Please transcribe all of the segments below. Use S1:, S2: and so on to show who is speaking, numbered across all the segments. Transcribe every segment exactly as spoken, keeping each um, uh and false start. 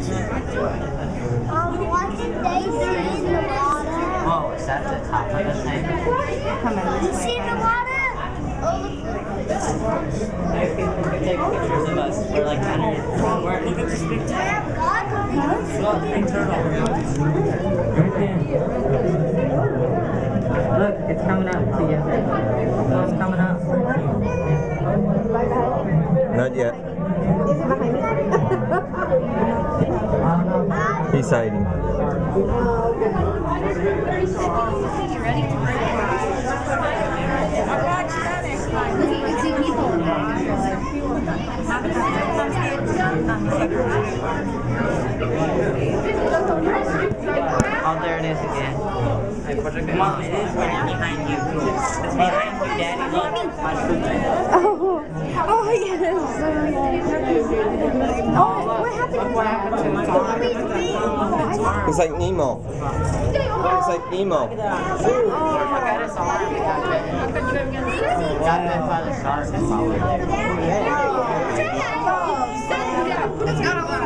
S1: Um, what did they see in the water?
S2: Oh, is that the top of the thing?
S1: Come on. Did you see in the water? Oh,
S2: Maybe people can take pictures of us. We're like under. We're, look at this big turtle. Look, big turtle. Look, it's coming up to you. Oh, it's coming up.
S3: Not yet. He's hiding.
S2: Oh, there it is again. Mom, it is right behind you. It's behind you, Daddy. Look.
S1: oh, oh yes. Oh, what happened?
S2: Look what happened to my arm.
S3: He's like Nemo. He's like Nemo.
S2: Look at his arm. He got bitten. Got bit by the shark.
S1: It's got a lot of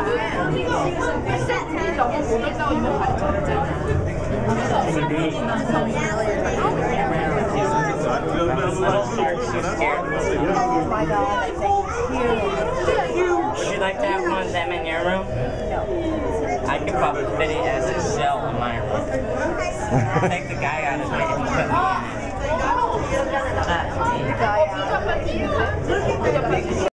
S2: Oh my God, thank you. Would you like to have one of them in your room? No. I could probably fit it as a shell in my room. Take the guy out of it and put me in it. That's me.